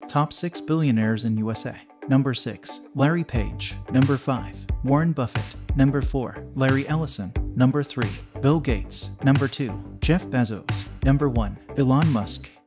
Top 6 billionaires in USA. Number 6. Larry Page. Number 5. Warren Buffett. Number 4. Larry Ellison. Number 3. Bill Gates. Number 2. Jeff Bezos. Number 1. Elon Musk.